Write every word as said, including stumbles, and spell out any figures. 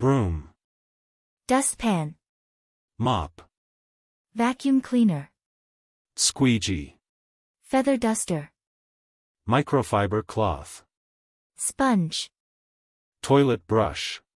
broom, dustpan, mop, vacuum cleaner, squeegee, feather duster, microfiber cloth, sponge, toilet brush,